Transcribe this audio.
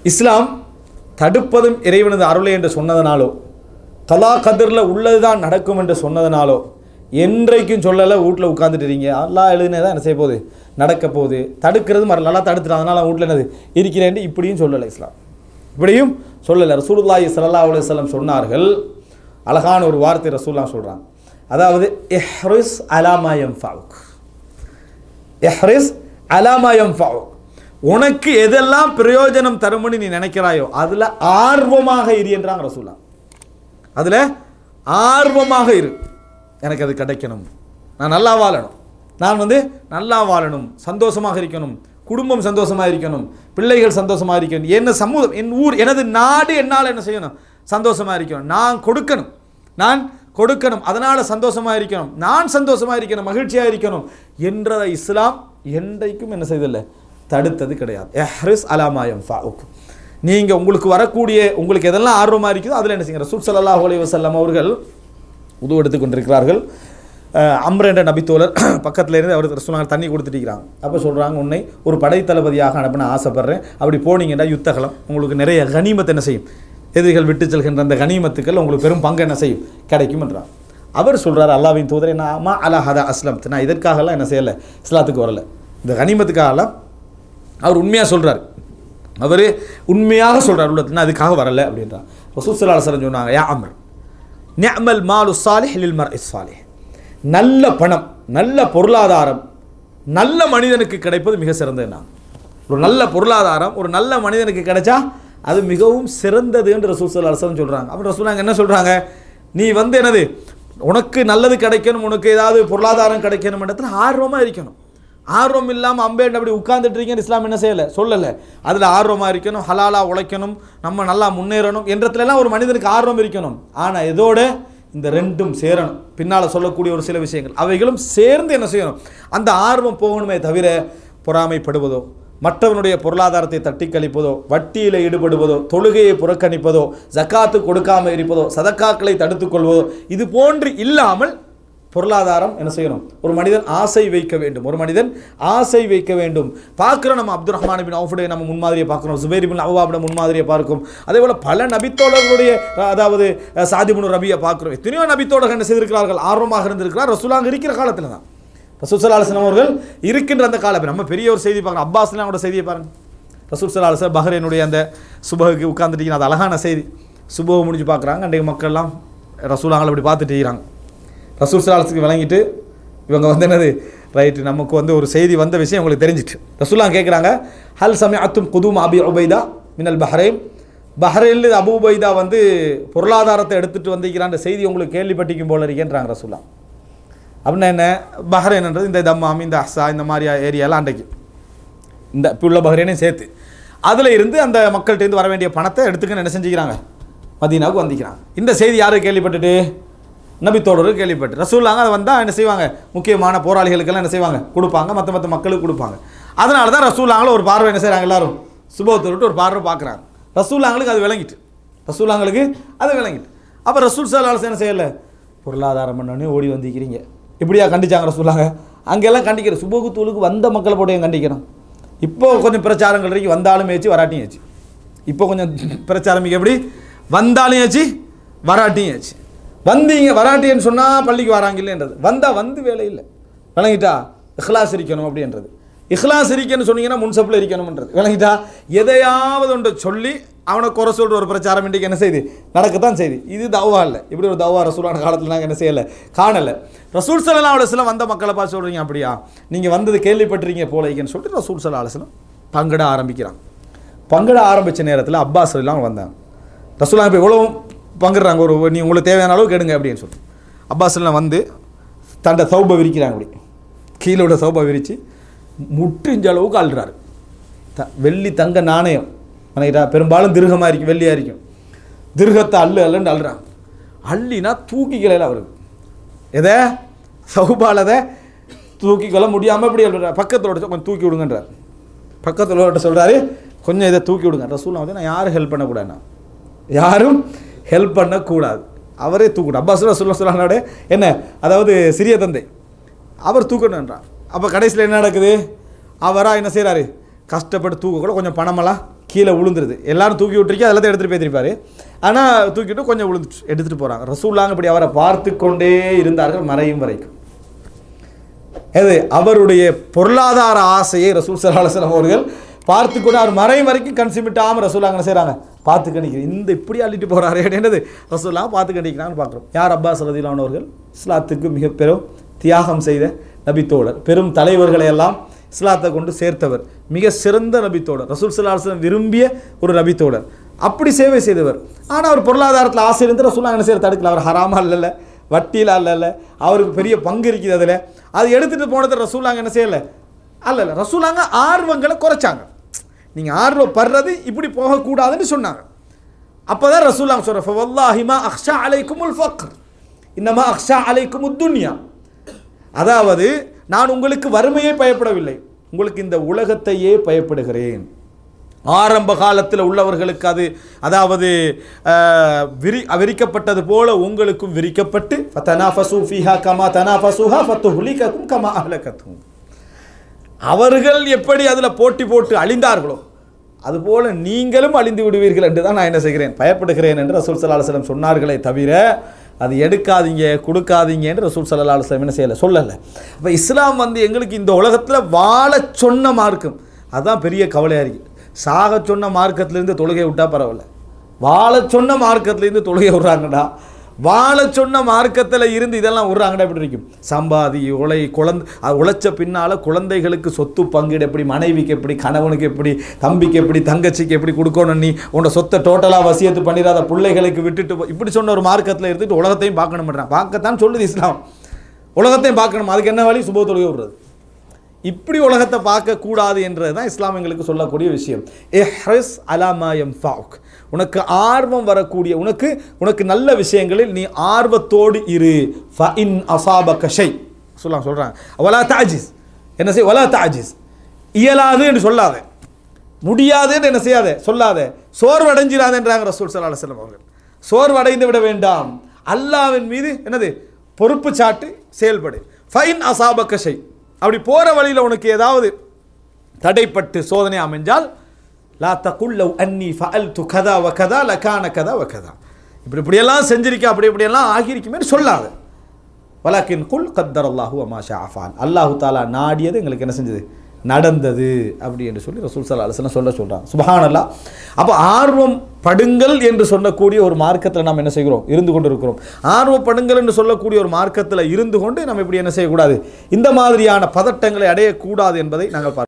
இஸ்லாம் தடுப்பதும் இறைவனது அருளை என்று சொன்னதனாலோ கலா கதிரில் உள்ளது தான் நடக்கும் என்று சொன்னதனாலோ என்றைக்கும் சொல்லலை வீட்டில் உட்காந்துட்டுறீங்க அல்லாஹ் எழுதுனதான் என்ன செய்ய போகுது நடக்க போகுது தடுக்கிறது நல்லா தடுத்துட்டு அதனால் வீட்டில் என்னது இருக்கிறேன் இப்படியும் சொல்லலை இஸ்லாம் இப்படியும் சொல்லலை ரசூலுல்லாஹி ஸல்லல்லாஹு அலைஹி வஸல்லம் சொன்னார்கள் அழகான ஒரு வார்த்தை ரசூலுல்லாஹ் சொல்கிறாங்க அதாவது இஹ்ரிஸ் அலா மா யன்ஃபஉக் இஹ்ரிஸ் அலா மா யன்ஃபஉக் உனக்கு எதெல்லாம் பிரயோஜனம் தரும்னு நீ நினைக்கிறாயோ அதில் ஆர்வமாக இரு என்றாங்க ரசூலுல்லாஹ் அதில் ஆர்வமாக இரு எனக்கு அது கிடைக்கணும் நான் நல்லா வாழணும் நான் நல்லா வாழணும் சந்தோஷமாக இருக்கணும் குடும்பம் சந்தோஷமாக இருக்கணும் பிள்ளைகள் சந்தோஷமாக இருக்கணும் என்ன சமூகம் என் ஊர் எனது நாடு என்னால் என்ன செய்யணும் சந்தோஷமாக இருக்கணும் நான் கொடுக்கணும் அதனால் சந்தோஷமாக இருக்கணும் நான் சந்தோஷமாக இருக்கணும் மகிழ்ச்சியாக இருக்கணும் என்ற இஸ்லாம் என்றைக்கும் என்ன செய்ததில்லை தடுத்தது கிடையாது இஹ்ரிஸ் அலா மா யன்ஃபஉக் நீங்கள் உங்களுக்கு வரக்கூடிய உங்களுக்கு எதெல்லாம் ஆர்வமாக இருக்குதோ அதில் என்ன செய்யுங்க ரசூல் ஸல்லல்லாஹு அலைஹி வஸல்லம் அவர்கள் உது எடுத்து கொண்டிருக்கிறார்கள் அம்ர் என்ற நபித்தோழர் பக்கத்தில் இருந்து அவருக்கு ரசூலுல்லாஹ் தண்ணி கொடுத்துட்டிருக்கிறாங்க அப்போ சொல்கிறாங்க உன்னை ஒரு படைத்தளபதியாக அனுப்பின ஆசைப்படுறேன் அப்படி போனீங்கன்னா யுத்தகலம் உங்களுக்கு நிறைய கனிமத்தை என்ன செய்யும் எதிரிகள் விட்டு செல்கின்ற அந்த கனிமத்துக்கள் உங்களுக்கு பெரும் பங்கு என்ன செய்யும் கிடைக்கும் என்றார் அவர் சொல்கிறார் அல்லாஹ்வின் தூதரே நான் அலா ஹதா அஸ்லம் நான் இதற்காகலாம் என்ன செய்யலை இஸ்லாத்துக்கு வரலை இந்த கனிமத்துக்காகலாம் அவர் உண்மையாக சொல்கிறார் அவர் உண்மையாக சொல்கிறார் உள்ளத்தில் நான் அதுக்காக வரலை அப்படின்றார் ரசூல் ஸல்லல்லாஹு அலைஹி வஸல்லம் சொன்னாங்க யா அம்ர் நிஅமல் மாலு ஸாலிஹ் லில் மர்இ ஸாலிஹ் நல்ல பணம் நல்ல பொருளாதாரம் நல்ல மனிதனுக்கு கிடைப்பது மிக சிறந்தது ஒரு நல்ல பொருளாதாரம் ஒரு நல்ல மனிதனுக்கு கிடைச்சா அது மிகவும் சிறந்தது என்று ரசூல் ஸல்லல்லாஹு அலைஹி வஸல்லம் சொல்கிறாங்க அப்போ ரசூலுல்லாஹ் என்ன சொல்கிறாங்க நீ என்னது உனக்கு நல்லது கிடைக்கணும் உனக்கு ஏதாவது பொருளாதாரம் கிடைக்கணும் இடத்துல ஆர்வமாக இருக்கணும் ஆர்வம் இல்லாமல் அம்பேண்டு அப்படி உட்கார்ந்துட்டு இருக்கீங்க இஸ்லாம் என்ன செய்யலை சொல்லலை அதில் ஆர்வமாக இருக்கணும் ஹலாலாக உழைக்கணும் நம்ம நல்லா முன்னேறணும் என்றதுலாம் ஒரு மனிதனுக்கு ஆர்வம் இருக்கணும் ஆனால் இதோட இந்த ரெண்டும் சேரணும் பின்னால் சொல்லக்கூடிய ஒரு சில விஷயங்கள் அவைகளும் சேர்ந்து என்ன செய்யணும் அந்த ஆர்வம் போகணுமே தவிர பொறாமைப்படுவதோ மற்றவனுடைய பொருளாதாரத்தை தட்டி கழிப்பதோ வட்டியில் ஈடுபடுவதோ தொழுகையை புறக்கணிப்பதோ ஜக்காத்து கொடுக்காமல் இருப்பதோ சதக்காக்களை தடுத்துக்கொள்வதோ இது போன்று இல்லாமல் பொருளாதாரம் என்ன செய்யணும் ஒரு மனிதன் ஆசை வைக்க வேண்டும் பார்க்குறோம் நம்ம அப்துல் ரஹ்மான் பின் அவுஃபுடைய நம்ம முன்மாதிரியை பார்க்குறோம் சுபைர் பின் அவ்வாபுடைய முன்மாதிரியை பார்க்கும் அதே போல் பல நபித்தோழர்களுடைய அதாவது சாதி பின் ரபியை பார்க்குறோம் எத்தனையோ நபித்தோழர்கள் என்ன செய்திருக்கிறார்கள் ஆர்வமாக இருந்திருக்கிறார் ரசூலுல்லாஹ் இருக்கிற காலத்தில் தான் ரசூல் ஸல்லல்லாஹு அலைஹி வஸல்லம் அவர்கள் இருக்கின்ற அந்த காலம் நம்ம பெரிய ஒரு செய்தி பார்க்குறோம் அப்பாஸ்லாம் கூட செய்தியை பாருங்கள் ரசூல் ஸல்லல்லாஹு அலைஹி வஸல்லம் பஹ்ரைனுடைய அந்த சுபஹுக்கு உட்கார்ந்துட்டீங்கன்னா அது அழகான செய்தி சுபஹு முடிஞ்சு பார்க்குறாங்க அன்றைக்கு மக்கள்லாம் ரசூலுல்லாஹ் அப்படி பார்த்துட்டு இருக்கிறாங்க ரசூல் ஸல்லல்லாஹு அலைஹி வஸல்லம் விளங்கிட்டு இவங்க என்னது ரைட்டு நமக்கு ஒரு செய்தி வந்த விஷயம் உங்களுக்கு தெரிஞ்சிட்டு ரசூலுல்லாஹ் கேட்குறாங்க ஹல் சமிஅத்தும் குதூம் அபி உபைதா மினல் பஹ்ரைன் பஹ்ரைனில் அபு உபைதா பொருளாதாரத்தை எடுத்துகிட்டு வந்திருக்கிறான்ற செய்தி உங்களுக்கு கேள்விப்பட்டிக்கும் போல இருக்கேன்றாங்க ரசூலுல்லாஹ் அப்படின்னா என்ன பஹ்ரைன்ன்றது இந்த தம்மாம் இந்த அஹ்ஸா இந்த மாதிரி ஏரியாலாம் அன்றைக்கு இந்த இப்போ உள்ள பஹ்ரைனையும் சேர்த்து அதில் இருந்து அந்த மக்கள்கிட்டேருந்து வர வேண்டிய பணத்தை எடுத்துக்கன்னு என்ன செஞ்சுக்கிறாங்க மதீனாவுக்கு வந்திக்கிறாங்க இந்த செய்தி யாரும் கேள்விப்பட்டுட்டு நபித்தோழர்கள் கேள்விப்பட்டு ரசூலுல்லாஹ் அதை வந்தால் என்ன செய்வாங்க முக்கியமான போராளிகளுக்கெல்லாம் என்ன செய்வாங்க கொடுப்பாங்க மற்ற மக்களுக்கு கொடுப்பாங்க அதனால தான் ரசூலுல்லாஹ் ஒரு பார்வை என்ன செய்கிறாங்க எல்லாரும் சுபஹத்தை விட்டு ஒரு பார்வை பார்க்குறாங்க ரசூலுல்லாஹ்க்கு அது விளங்கிட்டு அப்போ ரசூல் ஸல்லல்லாஹு அலைஹி வஸல்லம் என்ன செய்யலை பொருளாதாரம் பண்ணோடனே ஓடி வந்திருக்கிறீங்க இப்படியா கண்டிச்சாங்க ரசூலுல்லாஹ் அங்கெல்லாம் கண்டிக்கிற சுபஹு தூளுக்கு வந்த மக்களை போட்டு கண்டிக்கணும் இப்போ கொஞ்சம் பிரச்சாரங்கள் இருக்கு வந்தாலும் ஏச்சு வராட்டியும் ஏச்சு இப்போ கொஞ்சம் பிரச்சாரம் எப்படி வந்தாலும் ஏச்சு வராட்டியும் ஏச்சு வந்தீங்க வராட்டின்னு சொன்னால் பள்ளிக்கு வராங்க இல்லைன்றது வந்தால் வேலை இல்லை விளங்கிட்டா இஹ்லாஸ் இருக்கணும் அப்படின்றது இஹ்லாஸ் இருக்கணும்னு சொன்னீங்கன்னா முன்சப்பில் இருக்கணும்ன்றது விளங்கிட்டா எதையாவது ஒன்று சொல்லி அவனை குறை சொல்கிற ஒரு பிரச்சாரம் இன்றைக்கு என்ன செய்யுது நடக்கத்தான் செய்யுது இது தவ்வா இல்லை இப்படி ஒரு தவ்வா ரசூலான காலத்தில் நாங்கள் என்ன செய்யலை காணலை ரசூல் ஸல்லல்லாஹு அலைஹி வஸல்லம் வந்த மக்களை பார்த்து சொல்கிறீங்க அப்படியா நீங்கள் வந்தது கேள்விப்பட்டிருக்கீங்க போலைக்குன்னு சொல்லிட்டு ரசூல் ஸல்லல்லாஹு அலைஹி வஸல்லம் பங்கிட ஆரம்பித்த நேரத்தில் அப்பாஸ் எல்லாம் வந்தாங்க ரசூலுல்லாஹ் இப்போ எவ்வளோ பங்குறாங்க நீ உங்களுக்கு தேவையான அளவு கெடுங்க அப்படின்னு சொல்லிட்டு அப்பாஸ் எல்லாம் தண்டை சௌபை விரிக்கிறாங்க அப்படி கீழோட சௌபை விரித்து முற்றிஞ்ச அளவுக்கு அழுறாரு வெள்ளி தங்க நாணயம் நினைக்கிறா பெரும்பாலும் திருகமாக இருக்கும் வெள்ளியாக இருக்கும் திருகத்தை அல்லுன்னு அழுறாங்க அள்ளினா தூக்கிக்கலையில் அவருக்கு எதை சௌபாலதை தூக்கிக்கொள்ள முடியாமல் இப்படி அழுறாரு பக்கத்தோட கொஞ்சம் தூக்கி விடுங்கன்றார் பக்கத்தில் சொல்கிறாரு கொஞ்சம் இதை தூக்கி விடுங்க ரசூலுல்லாஹ் நான் யாரும் ஹெல்ப் பண்ணக்கூடாதுண்ணா யாரும் ஹெல்ப் பண்ணக்கூடாது அவரே தூக்கணும் அப்பாஸ் ரசூலுல்லாஹ் ஸல்லல்லாஹு என்ன அதாவது சிறிய தந்தை அவர் தூக்கணுன்றான் அப்போ கடைசியில் என்ன நடக்குது அவராக என்ன செய்கிறாரு கஷ்டப்பட்டு தூக்க கூட கொஞ்சம் பணமெல்லாம் கீழே விழுந்துருது. எல்லாரும் தூக்கி விட்டுருக்கி அதெல்லாம் எடுத்துகிட்டு போயிருப்பார். ஆனால் தூக்கிட்டு கொஞ்சம் விழுந்துட்டு எடுத்துகிட்டு போகிறாங்க. ரசூலுல்லாஹ் இப்படி அவரை பார்த்து கொண்டே இருந்தார்கள் மறையும் வரைக்கும். அது அவருடைய பொருளாதார ஆசையை ரசூல் ஸல்லல்லாஹு அலைஹி வஸல்லம் அவர்கள் பார்த்து கொண்டு அவர் மறையும் வரைக்கும் கண் சிமிட்டாமல் ரசூலுல்லாஹ் என்ன செய்கிறாங்க, பார்த்து கணிக்கிறது. இந்த இப்படி அள்ளிட்டு போகிறாரு அப்படின்றது ரசூலுல்லாஹ் பார்த்து கணிக்கிறான்னு பார்க்குறோம். யார்? அப்பாஸ் ரலியல்லாஹு அன்ஹு அவர்கள், இஸ்லாத்துக்கு மிக பெரும் தியாகம் செய்த நபித்தோழர், பெரும் தலைவர்களை எல்லாம் இஸ்லாத்தை கொண்டு சேர்த்தவர், மிக சிறந்த நபித்தோழர், ரசூல் ஸல்லல்லாஹு அலைஹி வஸல்லம் விரும்பிய ஒரு நபித்தோழர், அப்படி சேவை செய்தவர். ஆனால் அவர் பொருளாதாரத்தில் ஆசை இருந்து ரசூலுல்லாஹ் என்ன செய்ய தடுக்கல. அவர் ஹராமா இல்லைல்ல, வட்டியில் அல்ல, அவருக்கு பெரிய பங்கு இருக்குது அதில். அது எடுத்துகிட்டு போனது ரசூலுல்லாஹ் என்ன செய்யலை அல்ல. ரசூலுல்லாஹ் ஆர்வங்களை குறைச்சாங்க. நீங்கள் ஆர்வப்படுறது இப்படி போகக்கூடாதுன்னு சொன்னாங்க. அப்போ தான் ரசூலுல்லாஹ் சொல்கிற ஃபவல்லாஹி மா அக்ஷா அலைக்குமுல் ஃபக்ர் இன்னமா அக்ஷா அலைக்குமுத் துன்யா. அதாவது நான் உங்களுக்கு வறுமையை பயப்படவில்லை, உங்களுக்கு இந்த உலகத்தையே பயப்படுகிறேன். ஆரம்ப காலத்தில் உள்ளவர்களுக்கு அது அதாவது விரிக்கப்பட்டது போல உங்களுக்கும் விரிக்கப்பட்டு ஃபதனாஃபஸூ ஃபீஹா கமா தனாஃபஸூஹா ஃபதுஹ்லிககும் கமா அஹ்லகத்துஹும். அவர்கள் எப்படி அதில் போட்டி போட்டு அழிந்தார்களோ அதுபோல் நீங்களும் அழிந்து விடுவீர்கள் என்று தான் நான் என்ன செய்கிறேன், பயப்படுகிறேன் என்று ரசூல் ஸல்லல்லாஹு அலைஹி வஸல்லம் சொன்னார்களே தவிர அது எடுக்காதீங்க கொடுக்காதீங்க என்று ரசூல் ஸல்லல்லாஹு அலைஹி வஸல்லம் என்ன செய்யலை, சொல்லலை. அப்போ இஸ்லாம் எங்களுக்கு இந்த உலகத்தில் வாழ சொன்ன மார்க்கம், அதுதான் பெரிய கவலையாக இருக்குது. சாக சொன்ன மார்க்கத்திலேருந்து தொழுகை விட்டால் பரவாயில்ல, வாழ சொன்ன மார்க்கத்திலேருந்து தொழுகை விட்றாங்கடா, வாழ சொன்ன மார்க்கத்தில் இருந்து இதெல்லாம் விட்றாங்கடா. எப்படி இருக்கும்? சம்பாதி உழைச்ச பின்னால் குழந்தைகளுக்கு சொத்து பங்கீடு எப்படி, மனைவிக்கு எப்படி, கணவனுக்கு எப்படி, தம்பிக்கு எப்படி, தங்கச்சிக்கு எப்படி கொடுக்கணும், நீ உன்னோட சொத்தை டோட்டலாக வசியத்து பண்ணிடாத பிள்ளைகளுக்கு விட்டுட்டு இப்படி சொன்ன ஒரு மார்க்கத்தில் இருந்துட்டு உலகத்தையும் பார்க்கணும் பண்ணுறான். பார்க்கத்தான் சொல்லுது இஸ்லாம், உலகத்தையும் பார்க்கணும். அதுக்கு என்ன வழி? சுப தொழுகை விடுறது. இப்படி உலகத்தை பார்க்கக்கூடாது என்றது தான் இஸ்லாம் எங்களுக்கு சொல்லக்கூடிய விஷயம். இஹ்ரிஸ் அலா மா யன்ஃபஉக், உனக்கு ஆர்வம் வரக்கூடிய உனக்கு நல்ல விஷயங்களில் நீ ஆர்வத்தோடு இரு. ஃபஇன் அஸாபக ஷை சொல்கிறாங்க வலா தஅஜிஸ், என்ன செய், வலா தஅஜிஸ், இயலாது என்று சொல்லாத, முடியாது என்று என்ன செய்யாத சொல்லாத, சோர்வடைஞ்சிராத என்றாங்க ரசூல் ஸல்லல்லாஹு அலைஹி வஸல்லம் அவர்கள். சோர்வடைந்து விட வேண்டாம், அல்லாஹ்வின் மீது என்னது பொறுப்பு சாட்டு செயல்படு. ஃபஇன் அஸாபக ஷை, அப்படி போகிற வழியில் உனக்கு ஏதாவது தடைப்பட்டு சோதனை அமைஞ்சால் லா தகுல் லவ் அன்னி ஃபஅல்து கதா வ கதா லகான கதா வ கதா, இப்படியெல்லாம் செஞ்சிருக்க இப்படியெல்லாம் ஆகியிருக்குமே சொல்லாத. வலக்கின் குல் கத்தரல்லாஹு வ மா ஷாஅ ஃபஅல், அல்லாஹு தஆலா நாடியது எங்களுக்கு என்ன செஞ்சது, நடந்தது அப்படி என்று சொல்லி ரசூல் ஸல்லல்லாஹு அலைஹி வஸல்லம் சொல்கிறாங்க. சுப்ஹானல்லாஹ். அப்போ ஆர்வம் படுங்கள் என்று சொல்லக்கூடிய ஒரு மார்க்கத்தில் நாம் என்ன செய்கிறோம், இருந்து கொண்டு இருக்கிறோம். ஆர்வப்படுங்கள் என்று சொல்லக்கூடிய ஒரு மார்க்கத்தில் இருந்து கொண்டு நம்ம இப்படி என்ன செய்யக்கூடாது, இந்த மாதிரியான பதட்டங்களை அடையக்கூடாது என்பதை நாங்கள் பார்க்கிறோம்.